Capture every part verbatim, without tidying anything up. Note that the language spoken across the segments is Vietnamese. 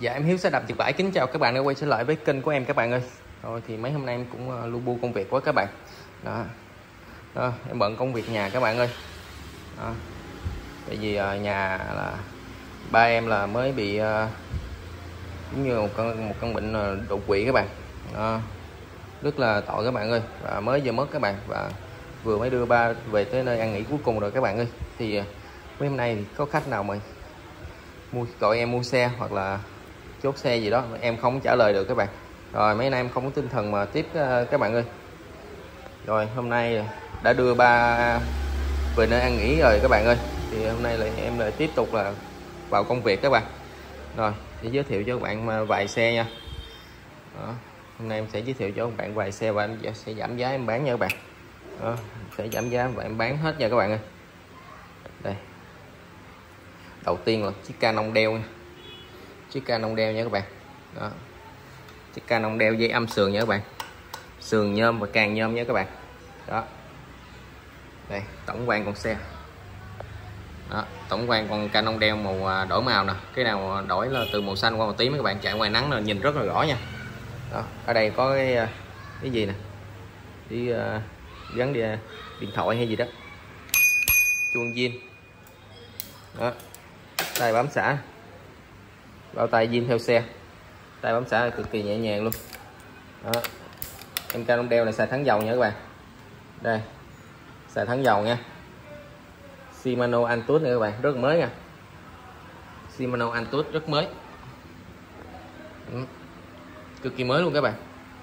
Dạ em Hiếu xe đạp Nhật Bãi kính chào các bạn đã quay trở lại với kênh của em các bạn ơi. Rồi thì mấy hôm nay em cũng uh, lu bu công việc quá các bạn. Đó. Đó, em bận công việc nhà các bạn ơi. Đó. Tại vì uh, nhà là ba em là mới bị uh, giống như một con một căn bệnh uh, đột quỵ các bạn. Đó. Rất là tội các bạn ơi, và mới vừa mất các bạn, và vừa mới đưa ba về tới nơi ăn nghỉ cuối cùng rồi các bạn ơi. Thì uh, mấy hôm nay thì có khách nào mà mua gọi em mua xe hoặc là chốt xe gì đó em không trả lời được các bạn. Rồi mấy nay em không có tinh thần mà tiếp các bạn ơi. Rồi hôm nay đã đưa ba về nơi ăn nghỉ rồi các bạn ơi, thì hôm nay lại em lại tiếp tục là vào công việc các bạn. Rồi để giới thiệu cho các bạn vài xe nha. Đó. Hôm nay em sẽ giới thiệu cho các bạn vài xe và em sẽ giảm giá em bán nha các bạn. Đó. Sẽ giảm giá và em bán hết nha các bạn ơi. Đây, đầu tiên là chiếc Canon đeo nha. Chiếc Canon đeo nha các bạn. Đó. Chiếc Canon đeo dây âm sườn nha các bạn, sườn nhôm và càng nhôm nha các bạn. Đó, đây tổng quan con xe. Đó, tổng quan con Canon đeo màu đổi màu nè, cái nào đổi là từ màu xanh qua màu tím các bạn, chạy ngoài nắng là nhìn rất là rõ nha. Đó, ở đây có cái cái gì nè, đi uh, gắn đi, uh, điện thoại hay gì đó, chuông zin. Đó, tay bấm xả, bao tay zin theo xe, tay bấm xả cực kỳ nhẹ nhàng luôn. Đó. Em Canon đeo này xài thắng dầu nha các bạn. Đây, xài thắng dầu nha. Shimano Antutu này các bạn, rất mới nha. Shimano Antutu rất mới. Ừ. Cực kỳ mới luôn các bạn.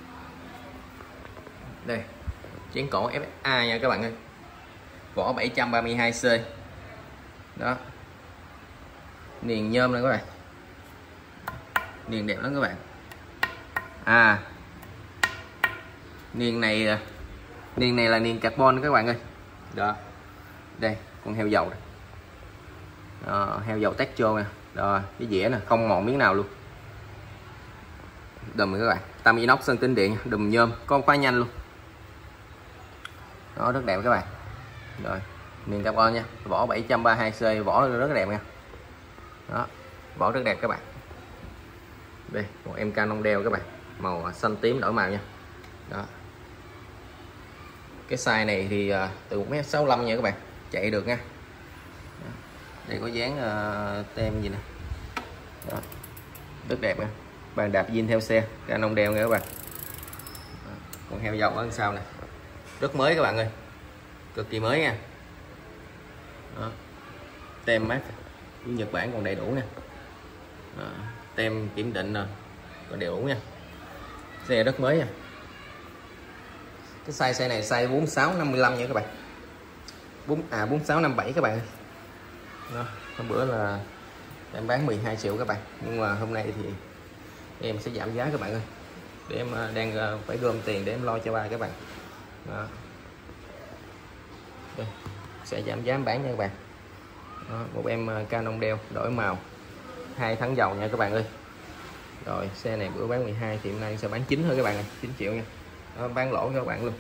Đây, chén cổ ép a nha các bạn ơi. Vỏ bảy trăm ba mươi hai C. Đó. Niền nhôm này các bạn. Niền đẹp lắm các bạn. À, niền này niền này là niền carbon các bạn ơi. Đó, đây con heo dầu này. Đó, heo dầu Techo nè. Rồi cái dĩa nè, không mòn miếng nào luôn. Đùm các bạn, tam inox sơn tĩnh điện, đùm nhôm, con khóa nhanh luôn. Đó, rất đẹp các bạn. Rồi niền carbon nha, vỏ bảy trăm ba mươi hai C, vỏ rất đẹp nha. Đó, vỏ rất đẹp các bạn. Đây một em Canon đeo các bạn, màu xanh tím đổi màu nha. Đó, cái size này thì uh, từ một mét sáu mươi lăm nha các bạn, chạy được nha. Đó. Đây có dán uh, tem gì nè. Đó, rất đẹp nha. Bàn đạp zin theo xe, Canon đeo nha các bạn. Đó. Con heo dầu ở đằng sau này, rất mới các bạn ơi, cực kỳ mới nha. Đó. Tem mát của Nhật Bản còn đầy đủ nè. Đó. Tem kiểm định nè, còn đầy đủ nha. Xe rất mới nha. Cái size xe này size bốn sáu năm mươi lăm nha các bạn. bốn à bốn sáu năm bảy các bạn. Đó, hôm bữa là em bán mười hai triệu các bạn, nhưng mà hôm nay thì em sẽ giảm giá các bạn ơi, để em đang phải gom tiền để em lo cho ba các bạn. Đó. Đây, sẽ giảm giá em bán nha các bạn. Đó, một em Canon đeo đổi màu, hai thắng dầu nha các bạn ơi. Rồi xe này bữa bán mười hai thì hôm nay sẽ bán chín thôi các bạn ơi, chín triệu nha. Đó, bán lỗ cho các bạn luôn.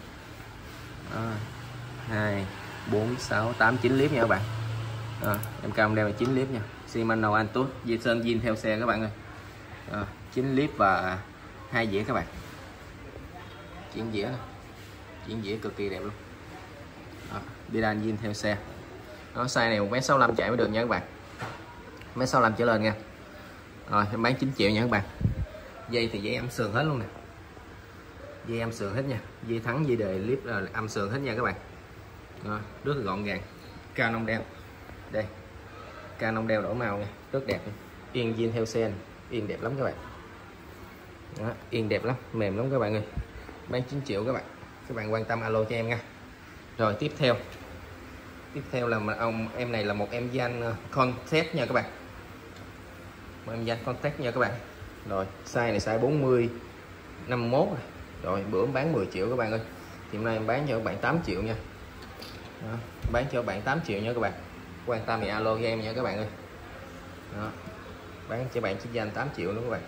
Hai bốn sáu tám chín clip nha các bạn. Đó, em Canon đeo là chín clip nha. Shimano Antutu dây sơn zin theo xe các bạn ơi. Đó, chín clip và hai dĩa các bạn. Chuyển dĩa này. Chuyển dĩa cực kỳ đẹp luôn. Pedal zin theo xe. Nó size này một mét sáu mươi lăm chạy mới được nha các bạn. một mét sáu mươi lăm trở lên nha. Rồi em bán chín triệu nha các bạn. Dây thì dây âm sườn hết luôn nè. Dây âm sườn hết nha. Dây thắng dây đề clip là âm sườn hết nha các bạn. Đó, rất là gọn gàng. Canon đeo. Đây. Canon đeo đổi màu nha, rất đẹp. Yên zin theo xe này. Yên đẹp lắm các bạn. Đó, yên đẹp lắm, mềm lắm các bạn ơi. Bán chín triệu các bạn. Các bạn quan tâm alo cho em nha. Rồi tiếp theo. Tiếp theo là ông em này là một em Gian Contact nha các bạn. Một em Gian Contact nha các bạn. Rồi size này size bốn mươi năm mươi mốt rồi. Rồi bữa bán mười triệu các bạn ơi. Thì hôm nay em bán cho các bạn tám triệu nha. Đó, bán cho các bạn tám triệu nha các bạn. Quan tâm thì alo cho em nha các bạn ơi. Đó, bán cho bạn chiếc Gian tám triệu luôn các bạn.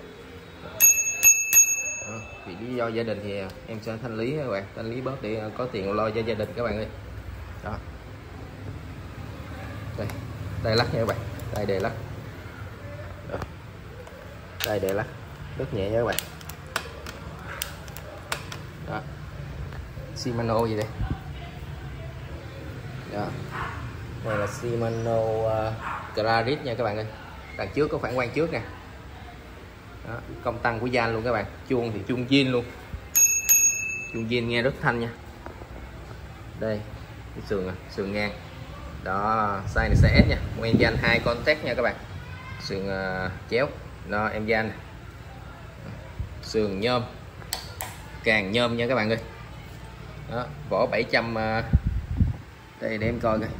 Đó, vì lý do gia đình thì em sẽ thanh lý các bạn, thanh lý bớt để có tiền lo cho gia đình các bạn ơi. Đó, đây tay lắc nha các bạn, tay đề lắc. Đó. Đây để lắc rất nhẹ nha các bạn. Đó. Shimano gì đây. Đó. Đây là Shimano uh, Claris nha các bạn ơi. Đằng trước có phản quang trước nè. Đó. Công tăng của van luôn các bạn. Chuông thì chuông zin luôn. Chuông zin nghe rất thanh nha. Đây cái sườn à, sườn ngang. Đó, size này size S nha. Một em van hai contact nha các bạn. Sườn uh, chéo. Đó em van. Sườn nhôm. Càng nhôm nha các bạn ơi. Đó, vỏ bảy trăm uh, đây để em coi coi.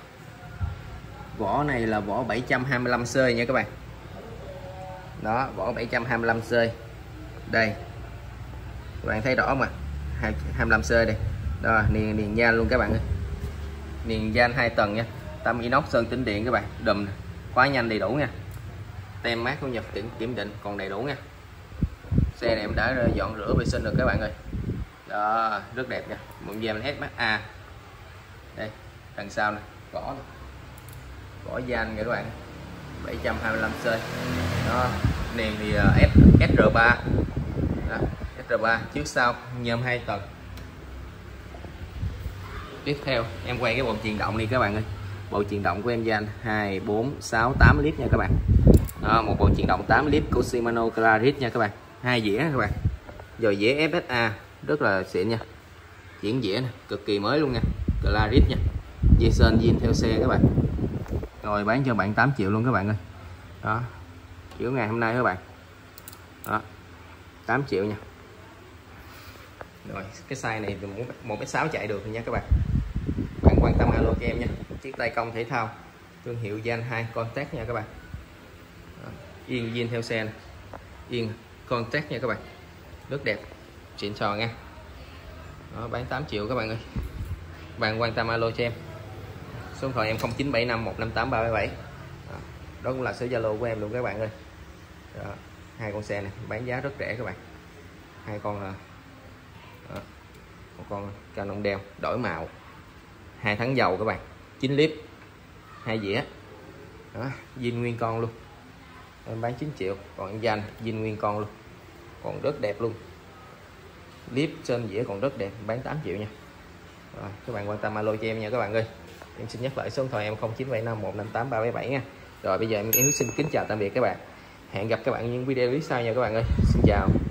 Vỏ này là vỏ bảy trăm hai mươi lăm xơi nha các bạn. Đó, vỏ bảy trăm hai mươi lăm xơi. Đây. Các bạn thấy rõ mà. hai mươi lăm xơi đây. Đó, niền niền van luôn các bạn ơi. Niền van hai tầng nha. Tăm inox sơn tĩnh điện các bạn. Đùm khóa nhanh đầy đủ nha. Tem mát của Nhật kiểm kiểm định còn đầy đủ nha. Xe này em đã dọn rửa vệ sinh rồi các bạn ơi. Đó, rất đẹp nha. Một van ét em a. Đây, đằng sau này, vỏ này. Vỏ van nha các bạn. bảy trăm hai mươi lăm xơi. Đó, niền thì ét rờ ba. Đó, ét rờ ba trước sau nhôm hai tầng. Tiếp theo em quay cái bộ truyền động đi các bạn ơi. Bộ truyền động của em van hai, bốn, sáu, tám lít nha các bạn. Đó, một bộ truyền động tám lít của Shimano Claris nha các bạn. Hai dĩa các bạn. Rồi dĩa ép ét a rất là xịn nha. Chuyển dĩa này, cực kỳ mới luôn nha. Claris nha. Jason zin theo xe các bạn. Rồi bán cho bạn tám triệu luôn các bạn ơi. Đó. Kiểu ngày hôm nay các bạn. Đó. tám triệu nha. Rồi, cái size này thì một mét sáu chạy được nha các bạn. Bạn quan tâm alo cho em nha. Chiếc tay công thể thao thương hiệu van hai contact nha các bạn. Đó. Yên zin theo xe này. Yên contact nha các bạn. Rất đẹp. Xịn sò nha. Đó, bán tám triệu các bạn ơi. Bạn quan tâm alo cho em. Số điện thoại em không chín bảy năm một năm tám ba bảy bảy. Đó. Đó cũng là số Zalo của em luôn các bạn ơi. Đó. Hai con xe này bán giá rất rẻ các bạn. Hai con là đó. Một con Canon đeo đổi màu. Hai tháng dầu các bạn. chín lít. Hai dĩa. Đó, zin nguyên con luôn. Em bán chín triệu, còn em van zin nguyên con luôn. Còn rất đẹp luôn. Clip trên dĩa còn rất đẹp, bán tám triệu nha. Rồi, các bạn quan tâm alo cho em nha các bạn ơi. Em xin nhắc lại số điện thoại em không chín bảy năm một năm tám ba bảy bảy nha. Rồi bây giờ em Hiếu xin kính chào tạm biệt các bạn. Hẹn gặp các bạn những video clip sau nha các bạn ơi. Xin chào.